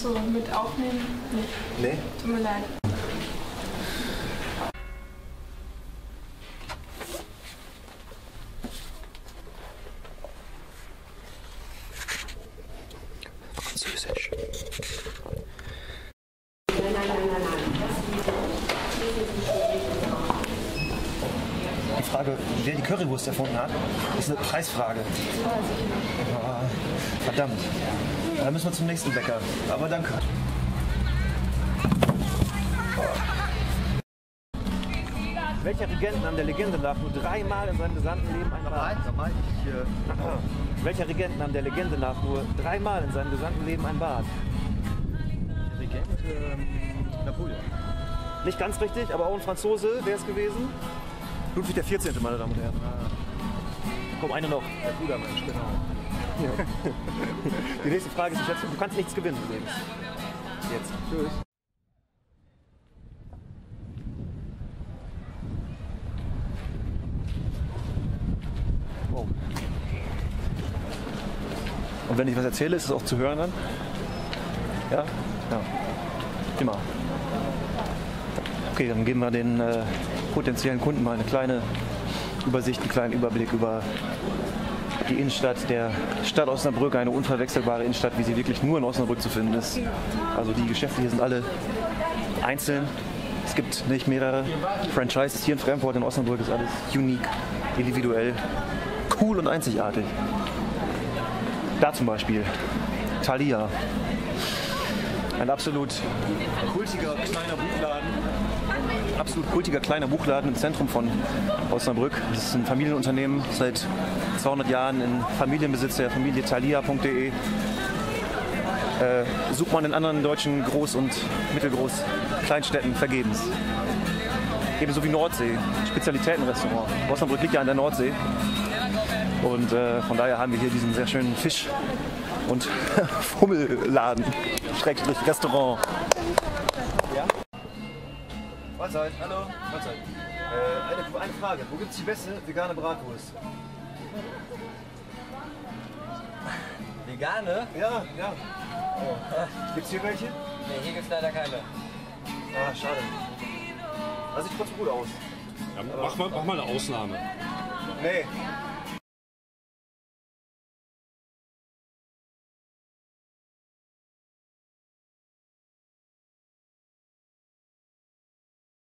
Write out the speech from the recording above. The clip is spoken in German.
Achso, mit aufnehmen? Nee. Nee? Tut mir leid. Französisch. Die Frage, wer die Currywurst erfunden hat, ist eine Preisfrage. Ah, verdammt. Da müssen wir zum nächsten Bäcker. Aber danke. Welcher Regent nahm der Legende nach nur 3 Mal in seinem gesamten Leben ein Bad? Welcher Regent nahm der Legende nach nur 3 Mal in seinem gesamten Leben ein Bad? Regent Napoleon. Nicht ganz richtig, aber auch ein Franzose wäre es gewesen. Ludwig der 14., meine Damen und Herren. Komm, eine noch. Der Brudermensch, genau. Ja. Die nächste Frage ist, du kannst nichts gewinnen im Leben. Jetzt. Tschüss. Oh. Und wenn ich was erzähle, ist es auch zu hören dann? Ja? Ja. Immer. Okay, dann geben wir den potenziellen Kunden mal eine kleine Übersicht, einen kleinen Überblick über die Innenstadt der Stadt Osnabrück, eine unverwechselbare Innenstadt, wie sie wirklich nur in Osnabrück zu finden ist. Also die Geschäfte hier sind alle einzeln. Es gibt nicht mehrere Franchises. Hier in Fremdport in Osnabrück ist alles unique, individuell, cool und einzigartig. Da zum Beispiel Thalia. Ein absolut kultiger kleiner Buchladen. Absolut kultiger kleiner Buchladen im Zentrum von Osnabrück. Das ist ein Familienunternehmen, seit 200 Jahren in Familienbesitz der Familie Thalia.de. Sucht man in anderen deutschen Groß- und Mittelgroß-Kleinstädten vergebens. Ebenso wie Nordsee, Spezialitätenrestaurant. Osnabrück liegt ja an der Nordsee. Und von daher haben wir hier diesen sehr schönen Fisch- und Fummelladen, Schrägstrich Restaurant. Ja? Mahlzeit. Hallo. Mahlzeit. Eine Frage. Wo gibt es die beste vegane Bratwurst? Vegane? Ja, ja. Oh. Gibt es hier welche? Nee, hier gibt es leider keine. Ah, schade. Das sieht trotzdem gut aus. Ja, mach mal eine Ausnahme. Nee.